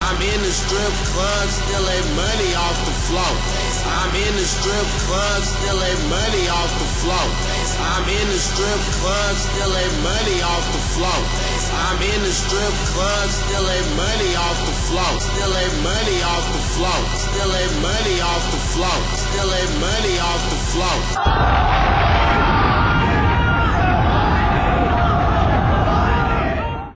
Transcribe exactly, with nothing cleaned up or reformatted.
I'm in the strip club, still ain't money off the floor. I'm in the strip club, still ain't money off the floor. I'm in the strip club, still ain't money off the floor. I'm in the strip club, still ain't money off the floor. Still ain't money off the floor. Still ain't money off the floor. Still ain't money off the floor.